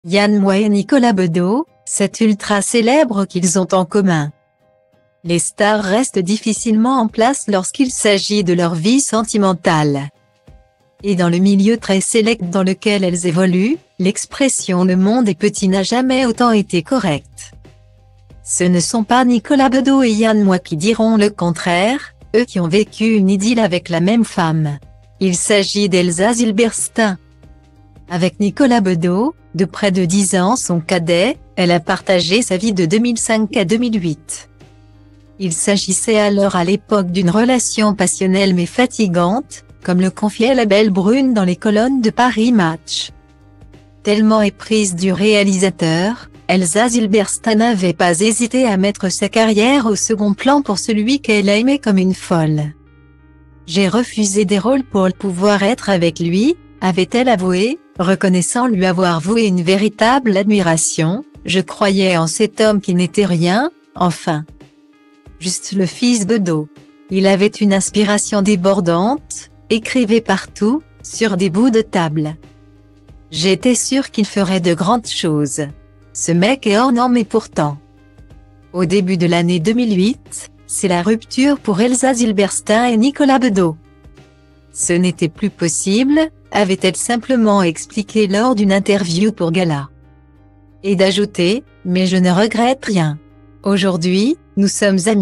Yann Moix et Nicolas Bedos, c'est ultra célèbre qu'ils ont en commun. Les stars restent difficilement en place lorsqu'il s'agit de leur vie sentimentale. Et dans le milieu très sélect dans lequel elles évoluent, l'expression « le monde est petit » n'a jamais autant été correcte. Ce ne sont pas Nicolas Bedos et Yann Moix qui diront le contraire, eux qui ont vécu une idylle avec la même femme. Il s'agit d'Elsa Zilberstein. Avec Nicolas Bedos, de près de 10 ans son cadet, elle a partagé sa vie de 2005 à 2008. Il s'agissait alors à l'époque d'une relation passionnelle mais fatigante, comme le confiait la belle brune dans les colonnes de Paris Match. Tellement éprise du réalisateur, Elsa Zilberstein n'avait pas hésité à mettre sa carrière au second plan pour celui qu'elle a aimé comme une folle. « J'ai refusé des rôles pour pouvoir être avec lui », avait-elle avoué, reconnaissant lui avoir voué une véritable admiration. « Je croyais en cet homme qui n'était rien, enfin. Juste le fils Bedos. Il avait une inspiration débordante, écrivait partout, sur des bouts de table. J'étais sûre qu'il ferait de grandes choses. Ce mec est hors norme et pourtant. » Au début de l'année 2008, c'est la rupture pour Elsa Zilberstein et Nicolas Bedos. Ce n'était plus possible, avait-elle simplement expliqué lors d'une interview pour Gala. Et d'ajouter, « Mais je ne regrette rien. Aujourd'hui, nous sommes amis. »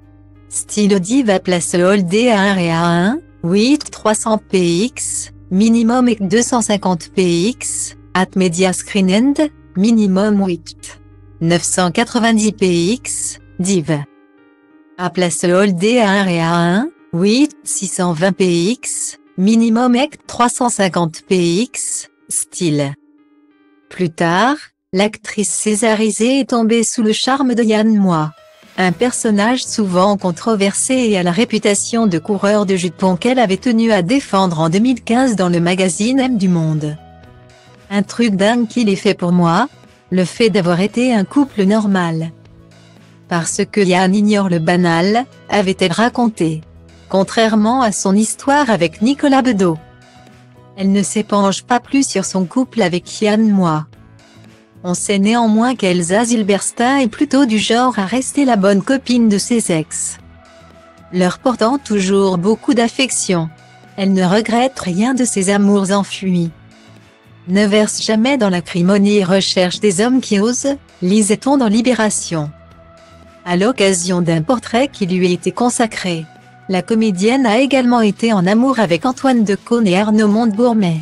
Style Diva place Hold A1 et A1, 8 300 px, minimum et 250 px, at Media Screen End, minimum 8 990 px, div. A place Hold A1 et A1, 8 620 px, minimum et 350 px, style. Plus tard, l'actrice césarisée est tombée sous le charme de Yann Moix. Un personnage souvent controversé et à la réputation de coureur de jupons qu'elle avait tenu à défendre en 2015 dans le magazine M du Monde. Un truc dingue qu'il ait fait pour moi, le fait d'avoir été un couple normal. Parce que Yann ignore le banal, avait-elle raconté. Contrairement à son histoire avec Nicolas Bedos. Elle ne s'épanche pas plus sur son couple avec Yann Moix. On sait néanmoins qu'Elsa Zilberstein est plutôt du genre à rester la bonne copine de ses ex. Leur portant toujours beaucoup d'affection. Elle ne regrette rien de ses amours enfuis. Ne verse jamais dans l'acrimonie et recherche des hommes qui osent, lisait-on dans Libération. À l'occasion d'un portrait qui lui a été consacré, la comédienne a également été en amour avec Antoine Decaune et Arnaud Montebourmet.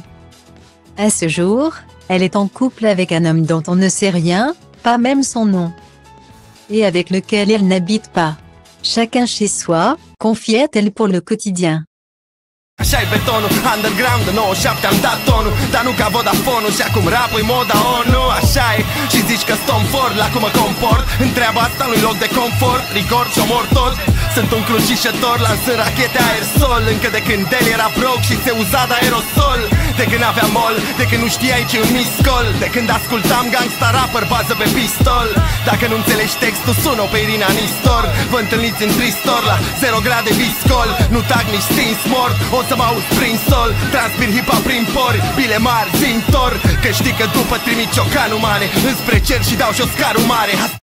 À ce jour, elle est en couple avec un homme dont on ne sait rien, pas même son nom. Et avec lequel elle n'habite pas. Chacun chez soi, confiait-elle pour le quotidien. Așa-i betonul, underground, 97 am dat tonul, dar nu ca Vodafone-ul și acum rap-ul e moda ONU. Așa e, și zici că stom fort la cum mă comport. Întreaba asta nu-i loc de confort, record și omor tot. Sunt un crucișător, lansând rachete aerosol. Încă de când el era broke și se uza de aerosol. De când aveam mol, de când nu știai ce-i un miscol. De când ascultam gangsta rapper, bază pe pistol. Dacă nu înțelegi textul, sună pe Irina Nistor. Vă întâlniți în Tristor la 0 grade viscol. Nu tag nici stins mort, o să mă auzi prin sol. Transpir hip-hop prin pori, bile mari, zintor. Că știi că după trimit ciocanul mare înspre cer și dau jos carul mare.